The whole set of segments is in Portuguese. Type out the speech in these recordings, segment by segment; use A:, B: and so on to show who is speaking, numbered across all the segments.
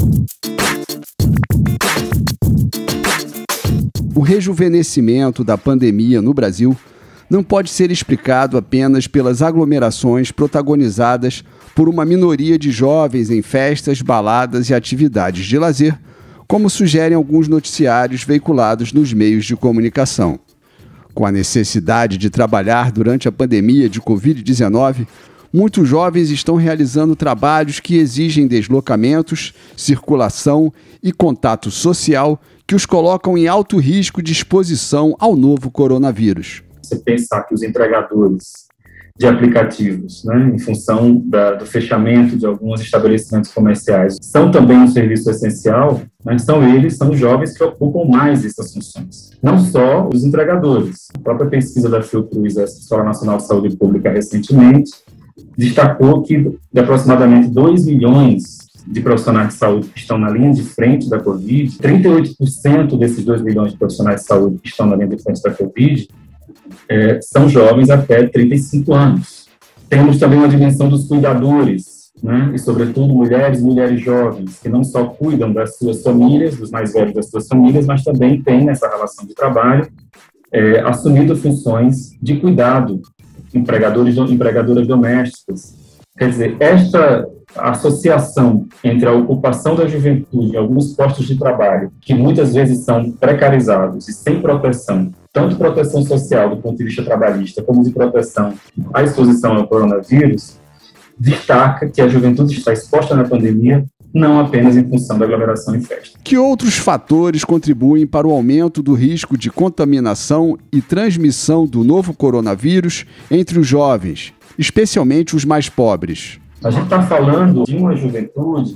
A: O rejuvenescimento da pandemia no Brasil não pode ser explicado apenas pelas aglomerações protagonizadas por uma minoria de jovens em festas, baladas e atividades de lazer, como sugerem alguns noticiários veiculados nos meios de comunicação. Com a necessidade de trabalhar durante a pandemia de Covid-19, muitos jovens estão realizando trabalhos que exigem deslocamentos, circulação e contato social que os colocam em alto risco de exposição ao novo coronavírus.
B: Você pensar que os entregadores de aplicativos, em função do fechamento de alguns estabelecimentos comerciais, são também um serviço essencial, são os jovens que ocupam mais essas funções. Não só os entregadores. A própria pesquisa da Fiocruz, a Escola Nacional de Saúde Pública, recentemente, destacou que de aproximadamente 2 milhões de profissionais de saúde que estão na linha de frente da Covid, 38% desses 2 milhões de profissionais de saúde que estão na linha de frente da Covid são jovens até 35 anos. Temos também uma dimensão dos cuidadores, e sobretudo mulheres jovens, que não só cuidam das suas famílias, dos mais velhos das suas famílias, mas também têm nessa relação de trabalho assumido funções de cuidado, empregadoras domésticas. Quer dizer, esta associação entre a ocupação da juventude em alguns postos de trabalho, que muitas vezes são precarizados e sem proteção, tanto proteção social do ponto de vista trabalhista, como de proteção à exposição ao coronavírus, destaca que a juventude está exposta na pandemia não apenas em função da aglomeração em festa.
A: Que outros fatores contribuem para o aumento do risco de contaminação e transmissão do novo coronavírus entre os jovens, especialmente os mais pobres?
B: A gente está falando de uma juventude,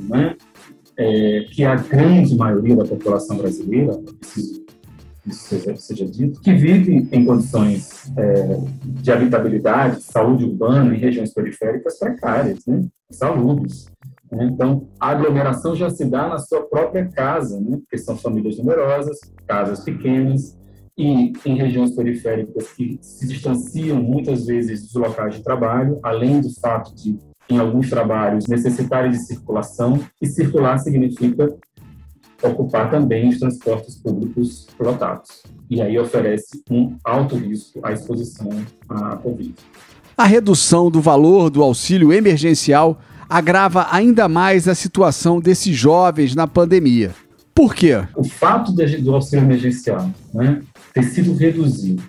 B: que é a grande maioria da população brasileira, isso seja dito, que vive em condições de habitabilidade, saúde urbana em regiões periféricas precárias, salubres. Então, a aglomeração já se dá na sua própria casa, porque são famílias numerosas, casas pequenas, e em regiões periféricas que se distanciam muitas vezes dos locais de trabalho, além do fato de, em alguns trabalhos, necessitarem de circulação, e circular significa ocupar também os transportes públicos lotados. E aí oferece um alto risco à exposição à Covid.
A: A redução do valor do auxílio emergencial agrava ainda mais a situação desses jovens na pandemia. Por quê?
B: O fato do auxílio emergencial ter sido reduzido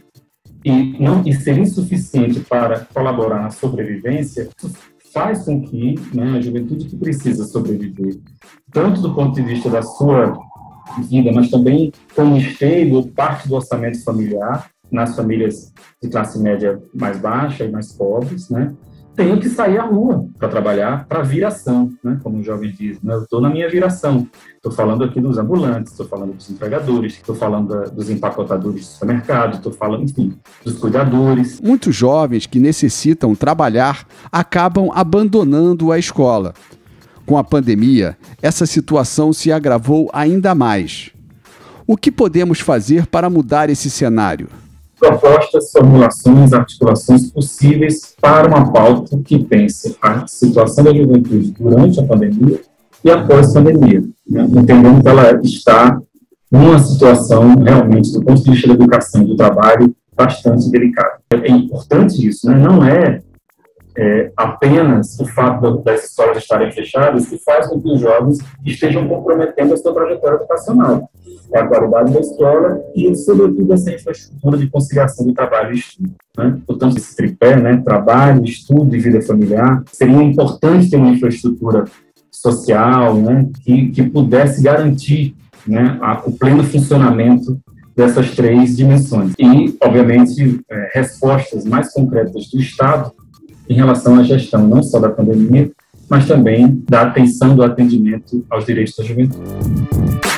B: e ser insuficiente para colaborar na sobrevivência faz com que a juventude que precisa sobreviver, tanto do ponto de vista da sua vida, mas também como esteio parte do orçamento familiar, nas famílias de classe média mais baixa e mais pobres, tenham que sair à rua para trabalhar, para viração, como os jovens dizem. Eu estou na minha viração. Estou falando aqui dos ambulantes, estou falando dos entregadores, estou falando dos empacotadores de supermercado, estou falando, enfim, dos cuidadores.
A: Muitos jovens que necessitam trabalhar acabam abandonando a escola. Com a pandemia, essa situação se agravou ainda mais. O que podemos fazer para mudar esse cenário?
B: Propostas, formulações, articulações possíveis para uma pauta que pense a situação da juventude durante a pandemia e após a pandemia, entendendo que ela está numa situação realmente, do ponto de vista da educação e do trabalho, bastante delicada. É importante isso, não é apenas o fato das escolas estarem fechadas que faz com que os jovens estejam comprometendo a sua trajetória educacional. É a qualidade da escola e, sobretudo, essa infraestrutura de conciliação do trabalho e estudo. Portanto, esse tripé, trabalho, estudo e vida familiar, seria importante ter uma infraestrutura social, que pudesse garantir o pleno funcionamento dessas 3 dimensões. E, obviamente, respostas mais concretas do Estado em relação à gestão não só da pandemia, mas também da atenção do atendimento aos direitos da juventude.